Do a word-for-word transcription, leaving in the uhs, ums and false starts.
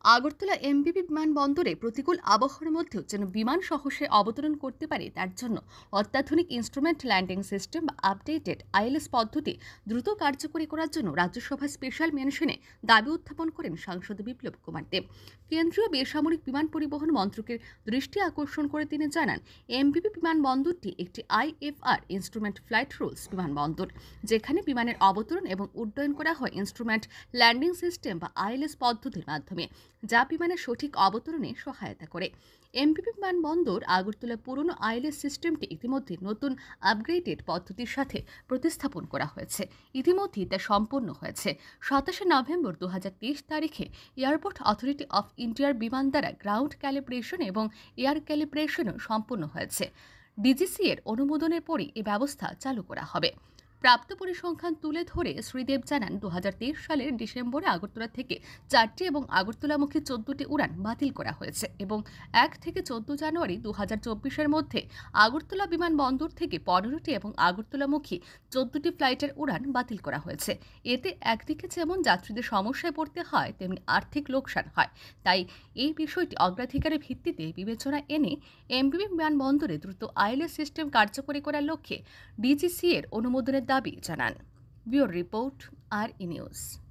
আগরতলা এমবিবি বিমানবন্দরে প্রতিকূল আবহাওয়ার মধ্যেও যেন বিমান সাহসে অবতরণ করতে পারে তার জন্য অত্যাধুনিক ইনস্ট্রুমেন্ট ল্যান্ডিং সিস্টেম বা আপডেটেড আইএলএস পদ্ধতি দ্রুত কার্যকরী করার জন্য রাজ্যসভা স্পেশাল মেনশনে দাবি উত্থাপন করেন সাংসদ বিপ্লব কুমার দেব। কেন্দ্রীয় বেসামরিক বিমান পরিবহন মন্ত্রকের দৃষ্টি আকর্ষণ করে তিনি জানান, এমবিবি বিমানবন্দরটি একটি আইএফআর ইনস্ট্রুমেন্ট ফ্লাইট রুলস বিমানবন্দর, যেখানে বিমানের অবতরণ এবং উড্ডয়ন করা হয় ইনস্ট্রুমেন্ট ল্যান্ডিং সিস্টেম বা আইএলএস পদ্ধতির মাধ্যমে, যা বিমানের সঠিক অবতরণে সহায়তা করে। এমবিবি বিমানবন্দর আগরতলা পুরনো আইএলএস সিস্টেমটি ইতিমধ্যে নতুন আপগ্রেডেড পদ্ধতির সাথে প্রতিস্থাপন করা হয়েছে। ইতিমধ্যেই তা সম্পন্ন হয়েছে। সাতাশে নভেম্বর দু হাজার তেইশ তারিখে এয়ারপোর্ট অথরিটি অফ ইন্ডিয়ার বিমান দ্বারা গ্রাউন্ড ক্যালিব্রেশন এবং এয়ার ক্যালিব্রেশনও সম্পন্ন হয়েছে। ডিজিসি এর অনুমোদনের পরই এ ব্যবস্থা চালু করা হবে। প্রাপ্ত পরিসংখ্যান তুলে ধরে শ্রীদেব জানান, দু হাজার তেইশ সালের ডিসেম্বরে আগরতলা থেকে চারটি এবং আগরতলামুখী চোদ্দটি উড়ান বাতিল করা হয়েছে এবং এক থেকে চোদ্দ জানুয়ারি দু হাজার চব্বিশের মধ্যে আগরতলা বিমানবন্দর থেকে পনেরোটি এবং আগরতলামুখী চোদ্দটি ফ্লাইটের উড়ান বাতিল করা হয়েছে। এতে একদিকে যেমন যাত্রীদের সমস্যায় পড়তে হয়, তেমনি আর্থিক লোকসান হয়। তাই এই বিষয়টি অগ্রাধিকারের ভিত্তিতে বিবেচনা এনে এমবিবি বিমানবন্দরে দ্রুত আইএলএস সিস্টেম কার্যকরী করার লক্ষ্যে ডিজিসি এর অনুমোদনের দাবি জানান। ব্যুরো রিপোর্ট, আর ই নিউজ।